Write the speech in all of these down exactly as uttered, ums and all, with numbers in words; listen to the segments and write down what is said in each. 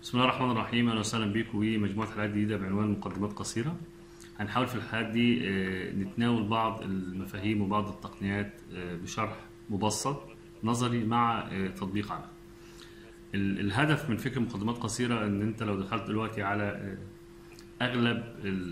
بسم الله الرحمن الرحيم. اهلا وسهلا بيكم ومجموعه حلقات جديده بعنوان مقدمات قصيره. هنحاول في الحلقات دي آه، نتناول بعض المفاهيم وبعض التقنيات آه، بشرح مبسط نظري مع آه، تطبيق عملي. ال- الهدف من فكره مقدمات قصيره ان انت لو دخلت دلوقتي على آه، اغلب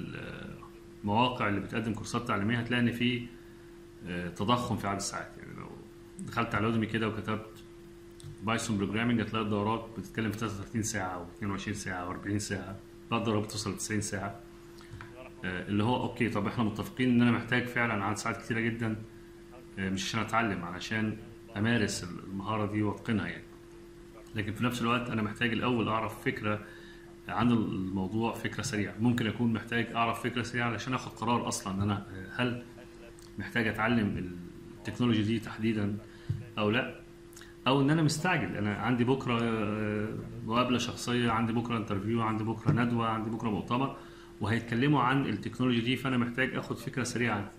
المواقع اللي بتقدم كورسات تعليميه هتلاقي ان في آه، تضخم في عدد الساعات. يعني لو دخلت على اودمي كده وكتبت بايثون بروجرامنج هتلاقي الدورات بتتكلم في ثلاثة وثلاثين ساعه او اثنين وعشرين ساعه او أربعين ساعه، بعض الدورات بتوصل ل تسعين ساعه. آه، اللي هو اوكي، طب احنا متفقين ان انا محتاج فعلا عدد ساعات كتيره جدا، آه، مش عشان اتعلم، علشان امارس المهاره دي واتقنها يعني. لكن في نفس الوقت انا محتاج الاول اعرف فكره عن الموضوع، فكره سريعه. ممكن اكون محتاج اعرف فكره سريعه علشان اخد قرار اصلا ان انا آه، هل محتاج اتعلم التكنولوجي دي تحديدا او لا، او ان انا مستعجل، انا عندي بكره آه، مقابله شخصيه، عندي بكره انترفيو، عندي بكره ندوه، عندي بكره مؤتمر وهيتكلموا عن التكنولوجي دي، فانا محتاج اخد فكره سريعه عنها.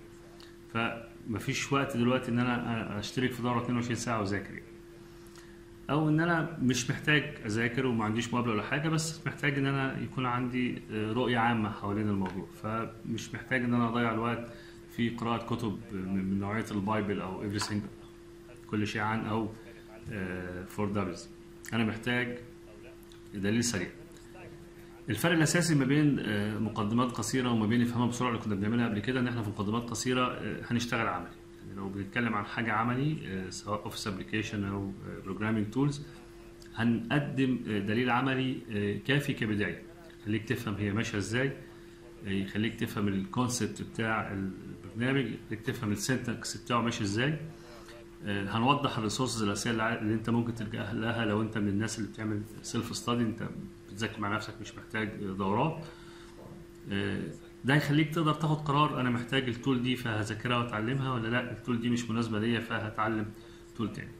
فمفيش وقت دلوقتي ان انا اشترك في دوره اثنين وعشرين ساعه واذاكر يعني. او ان انا مش محتاج اذاكر وما عنديش مقابله ولا حاجه، بس محتاج ان انا يكون عندي آه، رؤيه عامه حوالين الموضوع، فمش محتاج ان انا اضيع الوقت في قراءه كتب من نوعيه البايبل او everything كل شيء عن او فور دبلز. انا محتاج دليل سريع. الفرق الاساسي ما بين آه، مقدمات قصيره وما بين افهمها بسرعه اللي كنا بنعملها قبل كده، ان احنا في مقدمات قصيره آه، هنشتغل عملي. يعني لو بنتكلم عن حاجه عملي آه، سواء اوفيس ابلكيشن او بروجرامينج تولز، هنقدم آه، دليل عملي آه، كافي كبدايه، يخليك تفهم هي ماشيه ازاي، آه، يخليك تفهم الكونسبت بتاع البرنامج، يخليك تفهم السنتكس بتاعه ماشي ازاي. آه، هنوضح الريسورسز الاساسيه اللي ع- اللي انت ممكن تلجأ لها لو انت من الناس اللي بتعمل سيلف ستادي، انت بتذاكر مع نفسك مش محتاج دورات. آه، ده هيخليك تقدر تاخد قرار، انا محتاج التول دي فهذاكرها واتعلمها، ولا لا التول دي مش مناسبه ليا فهتعلم تول تاني.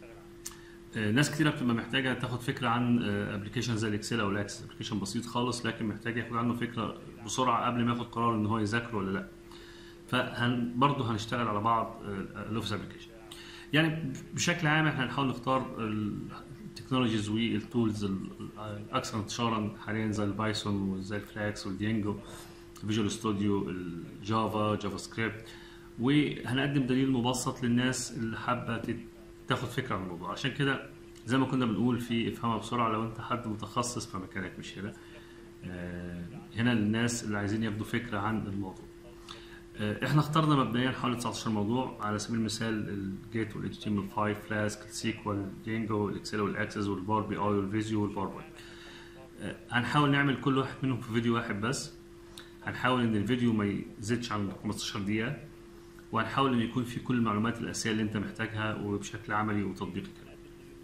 آه، ناس كتيره بتبقى محتاجه تاخد فكره عن ابلكيشن زي الاكسل او الاكسس، ابلكيشن بسيط خالص لكن محتاج ياخد عنه فكره بسرعه قبل ما ياخد قرار ان هو يذاكره ولا لا. فهن برضه هنشتغل على بعض الاوفيس ابلكيشن. يعني بشكل عام احنا هنحاول نختار التكنولوجيز والتولز الاكثر انتشارا حاليا زي البايثون وزي الفلاكس والدينجو، فيجوال ستوديو، الجافا، جافا سكريبت، وهنقدم دليل مبسط للناس اللي حابه تت- تاخد فكره عن الموضوع. عشان كده زي ما كنا بنقول في افهمها بسرعه، لو انت حد متخصص فمكانك مش هنا. آه، هنا للناس اللي عايزين ياخدوا فكره عن الموضوع. آه، احنا اخترنا مبدئيا حوالي تسعتاشر موضوع، على سبيل المثال الجيت والاتش تي ام ال خمسة، فلاسك، السيكوال، دينجو، الاكسل والاكسس والباور بي اي والفيزيو والباوربوينت. آه، هنحاول نعمل كل واحد منهم في فيديو واحد بس. هنحاول ان الفيديو ما يزيدش عن خمستاشر دقيقة، وهنحاول ان يكون في كل المعلومات الاساسية اللي انت محتاجها وبشكل عملي وتطبيقي كمان.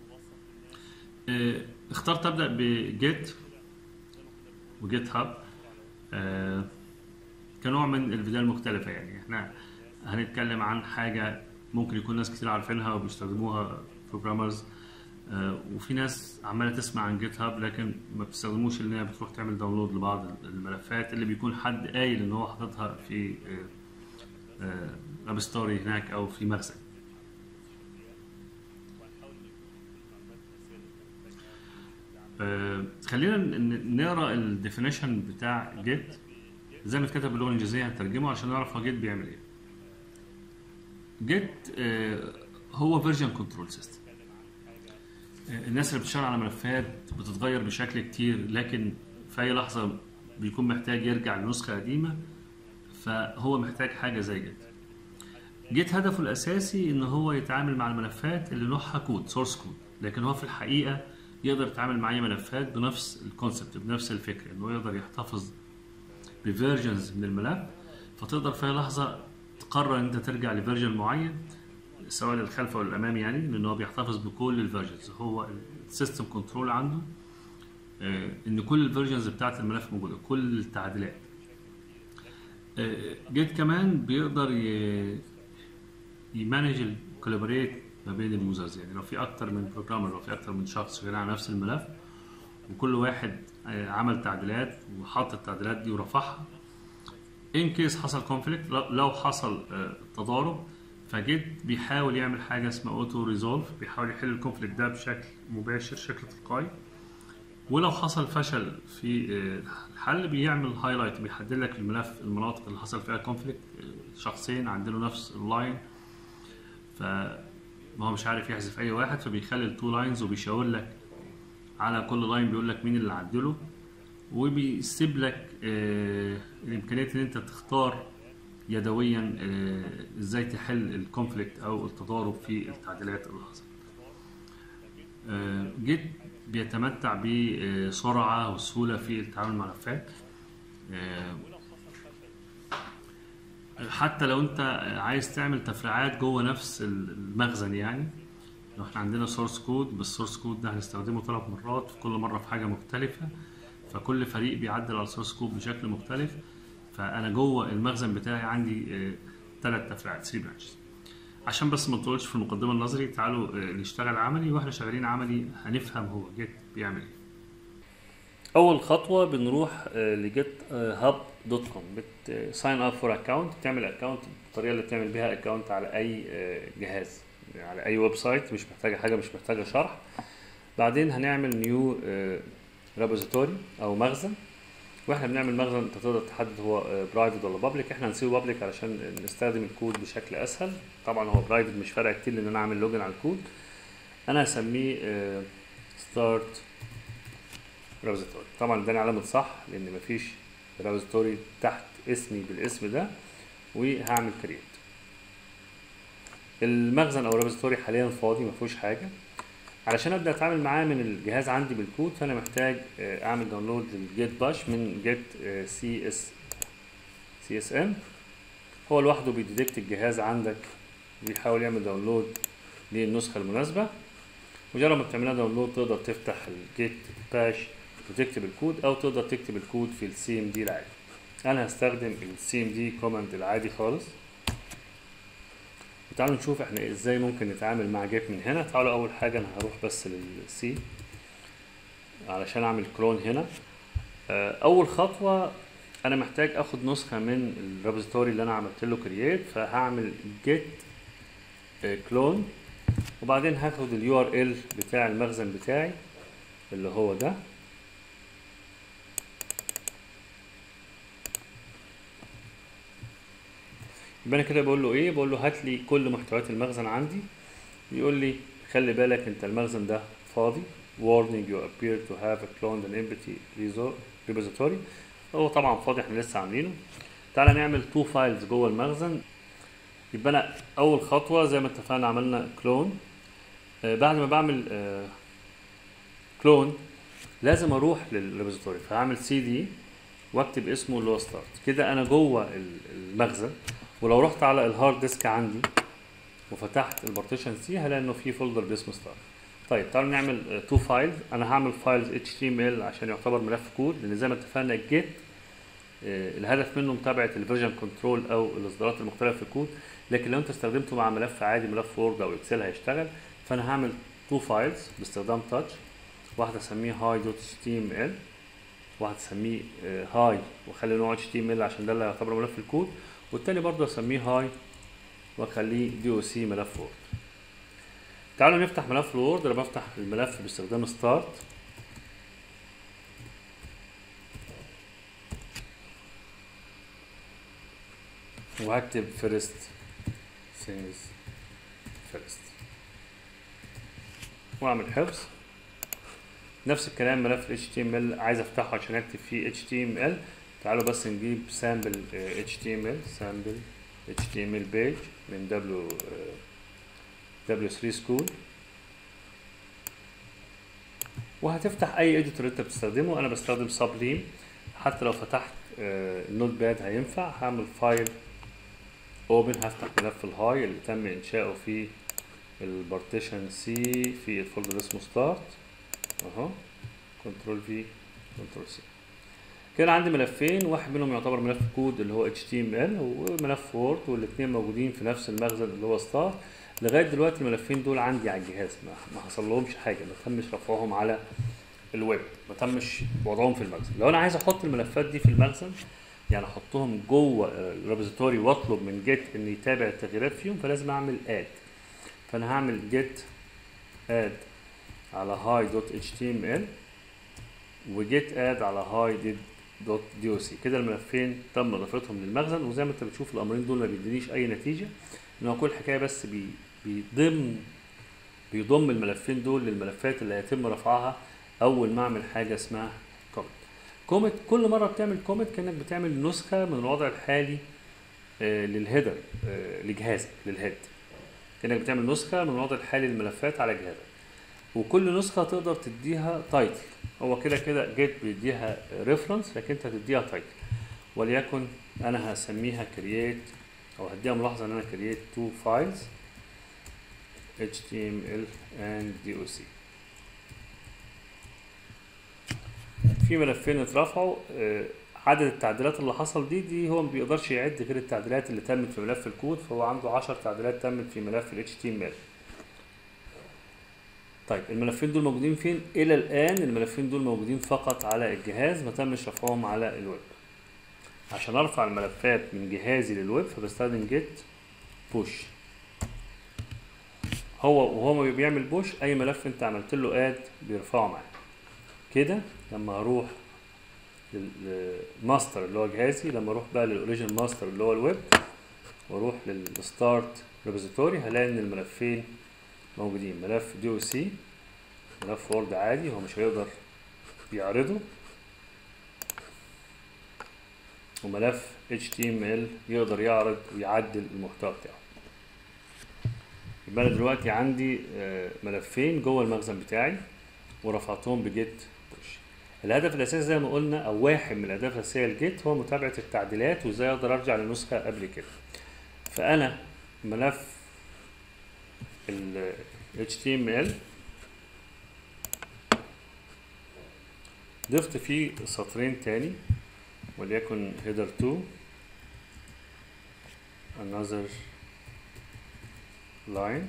آه، اخترت ابدا بجيت وجيت هاب آه، كنوع من الفيديوهات المختلفة. يعني احنا هنتكلم عن حاجة ممكن يكون ناس كتير عارفينها وبيستخدموها بروجرامرز، وفي ناس عمالة تسمع عن جيت هاب لكن ما بتستخدموش، ان هي بتروح تعمل داونلود لبعض الملفات اللي بيكون حد قايل ان هو حاططها في اب ستوري هناك او في مخزن. آه، خلينا ن- نقرا الديفينيشن بتاع جيت زي ما اتكتب باللغه الانجليزيه، هنترجمه عشان نعرف هو جيت بيعمل ايه. جيت هو فيرجن كنترول سيستم. الناس اللي بتشتغل على ملفات بتتغير بشكل كتير، لكن في اي لحظه بيكون محتاج يرجع لنسخه قديمه، فهو محتاج حاجه زي جيت. جيت هدفه الاساسي ان هو يتعامل مع الملفات اللي نوعها كود، سورس كود، لكن هو في الحقيقه يقدر يتعامل مع اي ملفات بنفس الكونسبت، بنفس الفكره، انه يقدر يحتفظ بفيرجنز من الملف، فتقدر في اي لحظه تقرر ان انت ترجع لفيرجن معين سواء للخلف او للامام، يعني لان هو بيحتفظ بكل الفيرجنز. هو السيستم كنترول عنده آه، ان كل الفيرجنز بتاعت الملف موجوده، كل التعديلات. آه، جيت كمان بيقدر يمانج الكولابوريت ما بين اليوزرز. يعني لو في اكتر من بروجرامر، لو في اكتر من شخص شغال على نفس الملف وكل واحد آه، عمل تعديلات وحط التعديلات دي ورفعها، ان كيس حصل كونفليكت، لو حصل آه، تضارب، فجيت بيحاول يعمل حاجه اسمها اوتو ريزولف، بيحاول يحل الكونفليكت ده بشكل مباشر، شكل تلقائي. ولو حصل فشل في الحل بيعمل هايلايت، بيحدد لك الملف المناطق اللي حصل فيها كونفليكت، شخصين عندنا نفس اللاين فما هو مش عارف يحذف اي واحد، فبيخلي التو لاينز وبيشاور لك على كل لاين بيقول لك مين اللي عدله، وبيسيب لك آه الامكانيه ان انت تختار يدويا آه ازاي تحل الكونفليكت او التضارب في التعديلات اللي حصلت. آه جيت بيتمتع بسرعه وسهوله في التعامل مع الملفات، آه حتى لو انت عايز تعمل تفريعات جوه نفس المخزن. يعني لو احنا عندنا سورس كود، بس السورس كود ده هنستخدمه ثلاث مرات في كل مره في حاجه مختلفه، فكل فريق بيعدل على السورس كود بشكل مختلف، فانا جوه المخزن بتاعي عندي ثلاث تفريعات ثلاث برانشز. عشان بس ما نطولش في المقدمه النظري، تعالوا نشتغل عملي، واحنا شغالين عملي هنفهم هو جيت بيعمل ايه. اول خطوه بنروح لجيت هاب دوت كوم، بتساين اب فور اكونت، بتعمل اكونت بالطريقه اللي بتعمل بيها اكونت على اي جهاز، على اي ويب سايت، مش محتاجه حاجه، مش محتاجه شرح. بعدين هنعمل نيو ريبوزيتوري او مخزن، واحنا بنعمل مخزن انت تقدر تحدد هو برايفت ولا بابليك. احنا هنسيبه بابليك علشان نستخدم الكود بشكل اسهل. طبعا هو برايفت مش فارقه كتير لان انا اعمل لوجن على الكود. انا هسميه ستارت ريبوزيتوري. طبعا اداني علامه صح لان مفيش ريبوزيتوري تحت اسمي بالاسم ده، وهعمل كرييت. المخزن او الريبوزيتوري حاليا فاضي مفيهوش حاجه. علشان ابدا اتعامل معاه من الجهاز عندي بالكود، فانا محتاج اعمل داونلود للجيت باش من جيت سي اس سي اس ام. هو لوحده بيديتكت الجهاز عندك وبيحاول يعمل داونلود للنسخه المناسبه. مجرد ما بتعملها داونلود تقدر تفتح الجيت باش وتكتب الكود، او تقدر تكتب الكود في السي ام دي العادي. انا هستخدم السي ام دي كوماند العادي خالص. تعالوا نشوف احنا ازاي ممكن نتعامل مع جيت من هنا. تعالوا اول حاجه انا هروح بس للسي علشان اعمل كلون هنا. اول خطوه انا محتاج اخد نسخه من الريبوزيتوري اللي انا عملت له كرييت، فهعمل جيت كلون، وبعدين هاخد اليو ار ال بتاع المخزن بتاعي اللي هو ده، يبقى انا كده بقول له ايه، بقول له هات لي كل محتويات المخزن عندي. يقول لي خلي بالك انت المخزن ده فاضي، warning you appear to have cloned an empty repository. هو طبعا فاضي، احنا لسه عاملينه. تعالى نعمل تو فايلز جوه المخزن. يبقى انا اول خطوه زي ما اتفقنا عملنا كلون. آه بعد ما بعمل آه كلون لازم اروح للريبوزيتوري، فهعمل سي دي واكتب اسمه اللي هو ستارت. كده انا جوه المخزن، ولو رحت على الهارد ديسك عندي وفتحت البارتيشن سي هلاقي انه في فولدر باسمه ستارت. طيب تعالوا نعمل تو فايلز. انا هعمل فايلز اتش تي ام ال عشان يعتبر ملف كود، لان زي ما اتفقنا الجيت الهدف منه متابعه الفيرجن كنترول او الاصدارات المختلفه في الكود، لكن لو انت استخدمته مع ملف عادي، ملف وورد او اكسل، هيشتغل. فانا هعمل تو فايلز باستخدام تاتش. واحده اسميه هاي دوت اتش تي ام ال، واحد اسميه هاي واخلي نوع اتش تي ام ال عشان ده اللي يعتبر ملف الكود، والتاني برضه اسميه هاي واخليه دي او سي ملف وورد. تعالوا نفتح ملف الوورد. انا بفتح الملف باستخدام ستارت، وهكتب فيرست ثينجز فيرست واعمل حفظ. نفس الكلام ملف اتش تي ام ال عايز افتحه عشان اكتب فيه اتش تي ام ال. تعالوا بس نجيب سامبل اتش تي ام ال، سامبل اتش تي ام ال بيج من دبليو دبليو ثري سكول، وهتفتح اي اديتور انت بتستخدمه. انا بستخدم سابليم، حتى لو فتحت النوت باد هينفع. هعمل فايل اوبن، هفتح ملف الهاي اللي تم انشاؤه في البارتيشن سي في الفولدر اسمه ستارت اهو، كنترول في كنترول سي. كده عندي ملفين، واحد منهم يعتبر ملف كود اللي هو اتش تي ام ال، وملف وورد، والاثنين موجودين في نفس المخزن اللي هو ستارت. لغايه دلوقتي الملفين دول عندي على الجهاز، ما حصل لهمش حاجه، ما تمش رفعهم على الويب، ما تمش وضعهم في المخزن. لو انا عايز احط الملفات دي في المخزن، يعني احطهم جوه الريبوزيتوري واطلب من جيت ان يتابع التغييرات فيهم، فلازم اعمل اد. فانا هعمل جيت اد على هاي دوت اتش تي ام ال، وجيت اد على هاي ديد دوت دي او سي. كده الملفين تم اضافتهم للمخزن، وزي ما انت بتشوف الامرين دول ما بيدينيش اي نتيجه، ان هو كل حكايه بس بي بيضم بيضم الملفين دول للملفات اللي هيتم رفعها اول ما اعمل حاجه اسمها كوميت. كوميت كل مره بتعمل كوميت كانك بتعمل نسخه من الوضع الحالي آه للهيدر آه لجهازك، للهيد، كانك بتعمل نسخه من الوضع الحالي للملفات على جهازك، وكل نسخه تقدر تديها تايتل. هو كده كده جيت بيديها ريفرنس، لكن انت هتديها تايتل، وليكن انا هسميها كرييت، او هديها ملاحظه ان انا كرييت تو فايلز إتش تي إم إل and دي أو سي. في ملفين اترفعوا، عدد التعديلات اللي حصل دي دي هو ما بيقدرش يعد غير التعديلات اللي تمت في ملف الكود، فهو عنده عشر تعديلات تمت في ملف ال إتش تي إم إل. طيب الملفين دول موجودين فين؟ الى الان الملفين دول موجودين فقط على الجهاز، ما تمش رفعهم على الويب. عشان ارفع الملفات من جهازي للويب فبستخدم جيت بوش. هو وهو ما بيعمل بوش اي ملف انت عملت له اد بيرفعه معاك. كده لما هروح للماستر اللي هو جهازي، لما اروح بقى للاوريجن ماستر اللي هو الويب، واروح للستارت ريبوزيتوري، هلاقي ان الملفين موجودين، ملف دي او سي، ملف وورد عادي هو مش هيقدر يعرضه، وملف إتش تي إم إل يقدر يعرض ويعدل المحتوى بتاعه. يبقى انا دلوقتي عندي ملفين جوه المخزن بتاعي ورفعتهم بجيت بوش. الهدف الاساسي زي ما قلنا، او واحد من الاهداف الاساسيه لجيت، هو متابعه التعديلات وازاي اقدر ارجع لنسخه قبل كده. فانا ملف ال إتش تي إم إل ضفت فيه سطرين تاني، وليكن header two another line،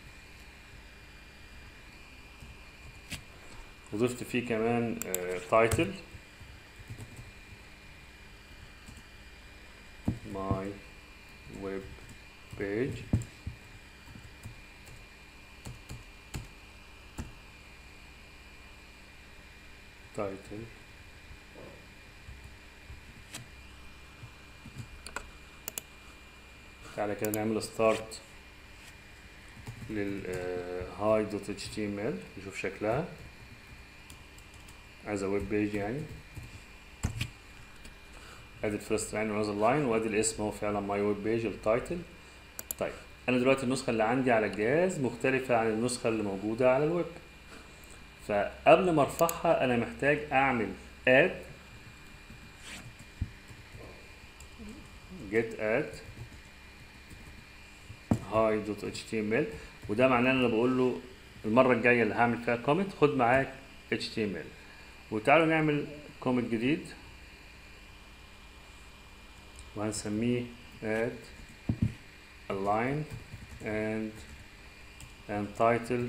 وضفت فيه كمان title my web page title تعالى كده نعمل ستارت لل هاي دوت إتش تي إم إل نشوف شكلها as a web page يعني. ادي الفيرست لاين ونازل لاين، وادي الاسم هو فعلا ماي ويب بيج التايتل. طيب انا دلوقتي النسخه اللي عندي على الجهاز مختلفه عن النسخه اللي موجوده على الويب، فقبل ما ارفعها انا محتاج اعمل add get add hi dot إتش تي إم إل، وده معناه ان انا بقول له المره الجايه اللي هعمل فيها كومنت خد معاك إتش تي إم إل. وتعالوا نعمل كومنت جديد وهنسميه add align and and title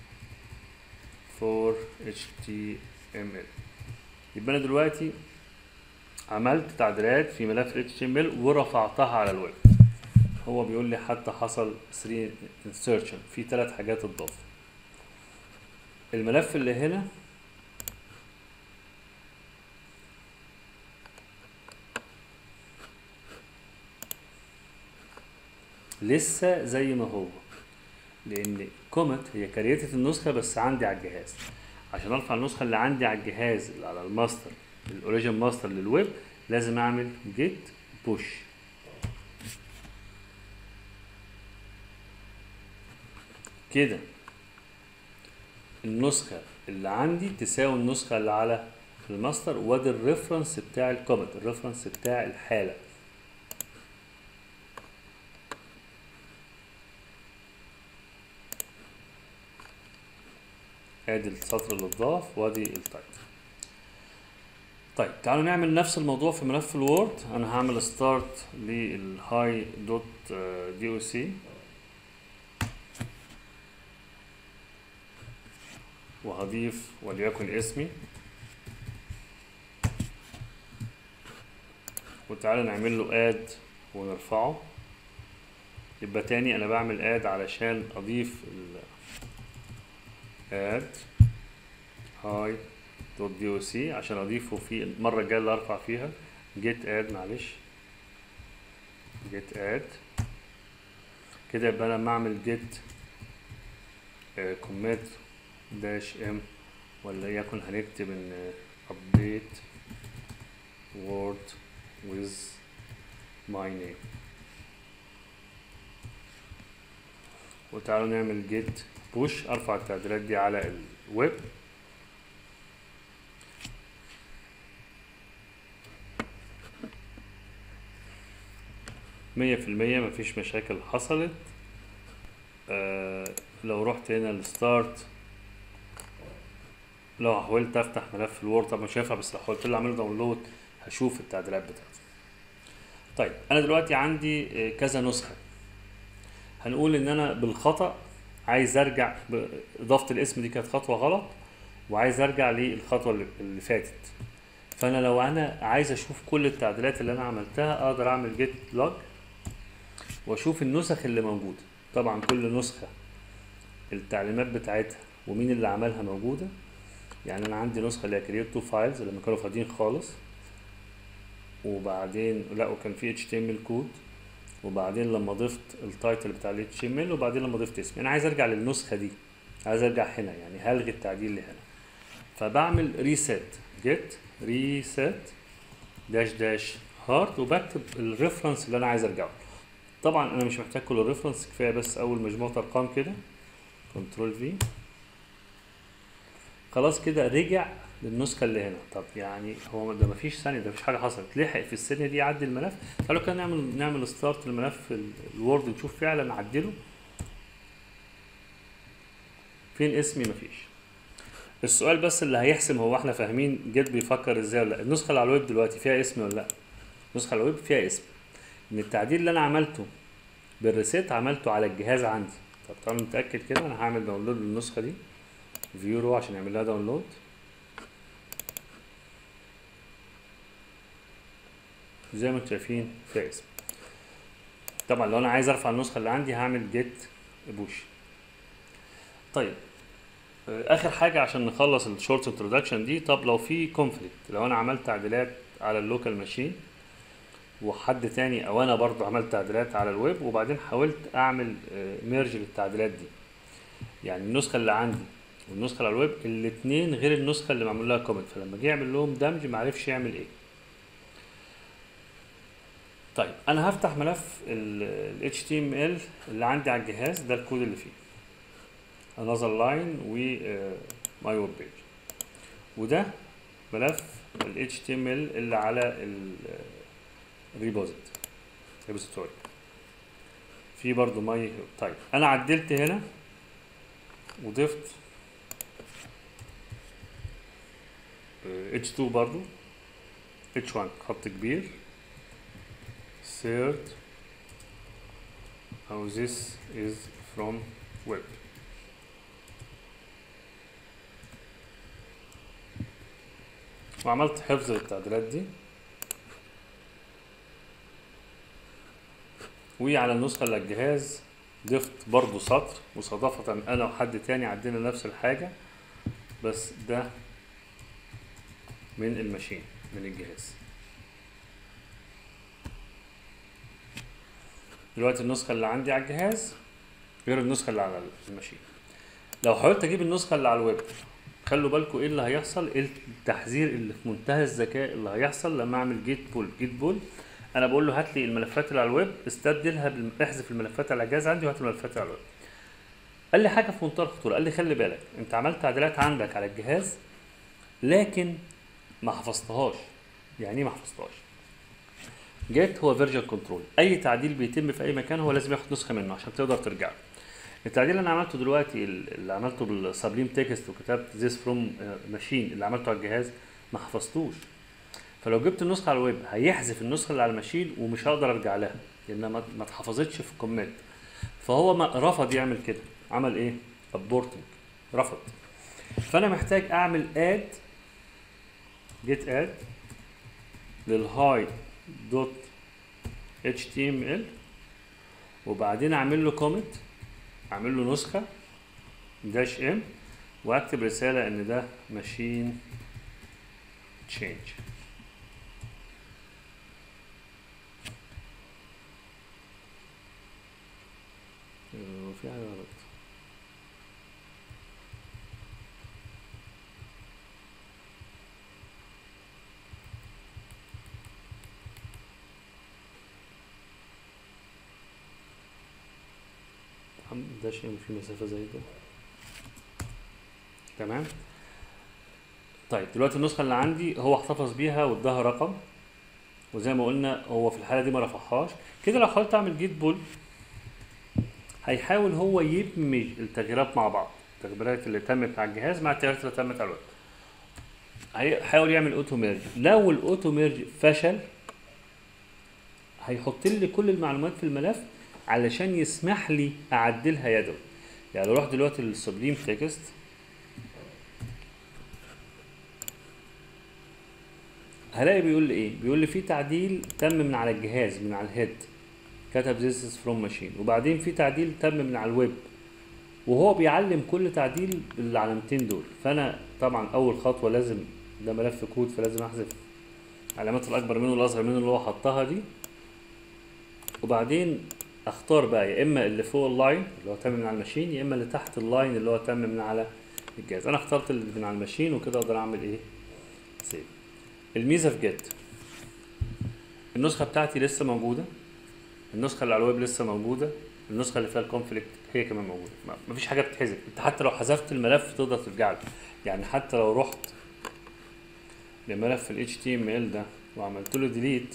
for إتش تي إم إل. يبقى انا دلوقتي عملت تعديلات في ملف إتش تي إم إل ورفعتها على الويب. هو بيقول لي حتى حصل ثلاثة insertion، في ثلاث حاجات اتضافوا. الملف اللي هنا لسه زي ما هو، لان كومنت هي كريتت النسخه بس عندي على الجهاز. عشان ارفع النسخه اللي عندي على الجهاز اللي على الماستر الاوريجن ماستر للويب لازم اعمل جيت بوش. كده النسخه اللي عندي تساوي النسخه اللي على الماستر، وادي الريفرنس بتاع الكومنت، الريفرنس بتاع الحاله. ادي السطر اللي اتضاف وادي التايتل. طيب تعالوا نعمل نفس الموضوع في ملف الوورد. انا هعمل ستارت للهاي دوت دي او سي وهضيف وليكن اسمي، وتعالى نعمل له اد ونرفعه. يبقى تاني انا بعمل اد علشان اضيف ال اد هاي دوت دي او سي عشان اضيفه في المره الجايه اللي ارفع فيها جيت اد. معلش جيت اد كده يبقى انا لما اعمل جيت كوميت داش ام ولا يكن هنكتب ان update word with my name. وتعالوا نعمل جيت بوش ارفع التعديلات دي على الويب. مية في المية مفيش مشاكل حصلت. آه لو رحت هنا الستارت، لو حاولت افتح ملف الوورد طبعا مش هينفع، بس لو حاولت له اعمل داونلود هشوف التعديلات بتاعتي. طيب انا دلوقتي عندي كذا نسخه. هنقول ان انا بالخطأ عايز ارجع، اضافه الاسم دي كانت خطوه غلط وعايز ارجع للخطوه اللي فاتت. فانا لو انا عايز اشوف كل التعديلات اللي انا عملتها اقدر اعمل جيت لوج واشوف النسخ اللي موجوده. طبعا كل نسخه التعليمات بتاعتها ومين اللي عملها موجوده. يعني انا عندي نسخه اللي هي كرييت تو فايلز لما كانوا فاضيين خالص، وبعدين لا وكان في اتش تي ام ال كود، وبعدين لما ضفت التايتل بتاع ال اتش تي ام ال، وبعدين لما ضفت اسمي. انا عايز ارجع للنسخه دي، عايز ارجع هنا، يعني هلغي التعديل اللي هنا. فبعمل ريسيت جيت ريسيت داش داش هارد وبكتب الريفرنس اللي انا عايز ارجعه. طبعا انا مش محتاج كل الريفرنس، كفايه بس اول مجموعه ارقام كده. كنترول في خلاص كده رجع للنسخه اللي هنا. طب يعني هو ده مفيش ثانيه، ده مفيش حاجه حصلت، لحق في الثانيه دي يعدي الملف. تعالوا كده نعمل نعمل ستارت الملف الوورد نشوف فعلا عدله. فين اسمي؟ مفيش. السؤال بس اللي هيحسم هو احنا فاهمين جيت بيفكر ازاي ولا لا. النسخه اللي على الويب دلوقتي فيها اسمي ولا لا؟ النسخه على الويب فيها اسم. ان التعديل اللي انا عملته بالريسيت عملته على الجهاز عندي. طب تعالوا نتاكد كده. انا هعمل داونلود للنسخه دي فيو رو عشان يعمل لها داونلود. زي ما انتم شايفين فيها اسم. طبعا لو انا عايز ارفع النسخه اللي عندي هعمل جيت بوش. طيب اخر حاجه عشان نخلص الشورت انترودكشن دي. طب لو في كونفليكت، لو انا عملت تعديلات على اللوكال ماشين وحد تاني، او انا برضو عملت تعديلات على الويب وبعدين حاولت اعمل ميرج للتعديلات دي، يعني النسخه اللي عندي والنسخه اللي على الويب الاثنين غير النسخه اللي معمول لها كومنت، فلما جه يعمل لهم دمج ما عرفش يعمل ايه. طيب انا هفتح ملف ال اتش تي ام ال اللي عندي على الجهاز ده، الكود اللي فيه another line و my web page، وده ملف ال اتش تي ام ال اللي على الريبوزيت ريبوزيتوري في برضو ماي. طيب انا عدلت هنا وضفت اتش تو برضو اتش وان خط كبير third how this is from web. وعملت حفظ للتعديلات دي. وعلى النسخة اللي على الجهاز ضفت برضو سطر، وصدفة انا وحد تاني عدينا نفس الحاجة، بس ده من الماشين من الجهاز. دلوقتي النسخة اللي عندي على الجهاز غير النسخة اللي على الماشين. لو حاولت اجيب النسخة اللي على الويب، خلوا بالكم ايه اللي هيحصل، ايه التحذير اللي في منتهى الذكاء اللي هيحصل لما اعمل جيت بول. جيت بول انا بقول له هات لي الملفات اللي على الويب استبدلها، احذف الملفات اللي على الجهاز عندي وهات الملفات اللي على الويب. قال لي حاجه في منتهى الخطوره، قال لي خلي بالك انت عملت تعديلات عندك على الجهاز لكن ما حفظتهاش. يعني ايه ما حفظتهاش؟ جيت هو فيرجن كنترول، اي تعديل بيتم في اي مكان هو لازم ياخد نسخه منه عشان تقدر ترجع. التعديل اللي انا عملته دلوقتي اللي عملته بالسبليم تكست وكتبت this from machine اللي عملته على الجهاز ما حفظتوش. فلو جبت النسخه على الويب هيحذف النسخه اللي على الماشين ومش هقدر ارجع لها لانها ما اتحفظتش في الكومنت. فهو ما رفض يعمل كده. عمل ايه؟ ابورتنج، رفض. فانا محتاج اعمل اد جيت اد للهاي دوت اتش تي ام ال وبعدين اعمل له كومنت، اعمل له نسخه داش ام واكتب رساله ان ده ماشين change. في حاجة غلط. ده شيء في مسافة زي ده. تمام. طيب دلوقتي النسخة اللي عندي هو احتفظ بيها واداها رقم، وزي ما قلنا هو في الحالة دي ما رفعهاش. كده لو حاولت اعمل جيت بول هيحاول هو يدمج التغييرات مع بعض، التغييرات اللي تمت على الجهاز مع التغييرات اللي تمت على الويب. هيحاول يعمل اوتو ميرج. لو الاوتو ميرج فشل هيحط لي كل المعلومات في الملف علشان يسمح لي اعدلها يدوي. يعني لو رحت دلوقتي للسبليم تكست هلاقي بيقول لي ايه؟ بيقول لي في تعديل تم من على الجهاز من على الهيد، كتب this is from machine، وبعدين في تعديل تم من على الويب، وهو بيعلم كل تعديل بالعلامتين دول. فانا طبعا اول خطوه لازم، ده ملف كود فلازم احذف العلامات الاكبر منه والاصغر منه اللي هو حطها دي، وبعدين اختار بقى يا اما اللي فوق اللاين اللي هو تم من على الماشين، يا اما اللي تحت اللاين اللي هو تم من على الجهاز. انا اخترت اللي من على الماشين وكده اقدر اعمل ايه؟ سيف. الميزه في جيت النسخه بتاعتي لسه موجوده، النسخه اللي على الويب لسه موجوده، النسخه اللي فيها الكونفليكت هي كمان موجوده، مفيش حاجه بتتحذف. انت حتى لو حذفت الملف تقدر ترجع له. يعني حتى لو رحت لملف ال إتش تي إم إل ده وعملت له ديليت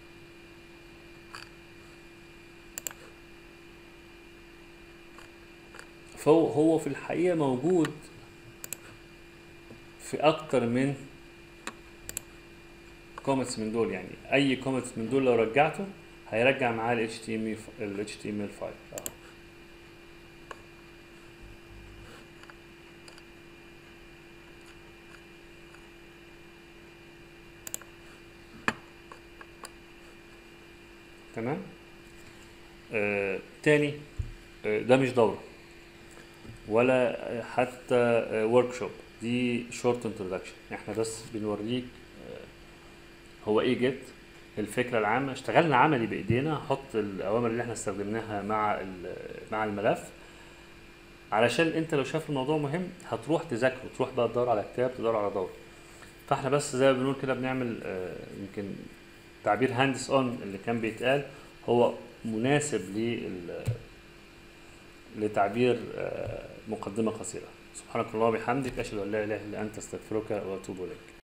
فهو هو في الحقيقه موجود في اكتر من كومنتس من دول. يعني اي كومنتس من دول لو رجعته هيرجع معاه ال إتش تي إم إل فايل اهو. تمام. آه تاني، آه ده مش دورة ولا حتى آه ورك شوب، دي شورت انترودكشن. احنا بس بنوريك آه هو ايه جيت، الفكرة العامة. اشتغلنا عملي بايدينا، هحط الاوامر اللي احنا استخدمناها مع مع الملف علشان انت لو شايف الموضوع مهم هتروح تذاكره، تروح بقى تدور على كتاب، تدور على دورة. فاحنا بس زي ما بنقول كده بنعمل آه يمكن تعبير هاندس اون اللي كان بيتقال هو مناسب لل لتعبير مقدمة قصيرة. سبحانك اللهم وبحمدك، أشهد أن لا إله إلا أنت، أستغفرك وأتوب إليك.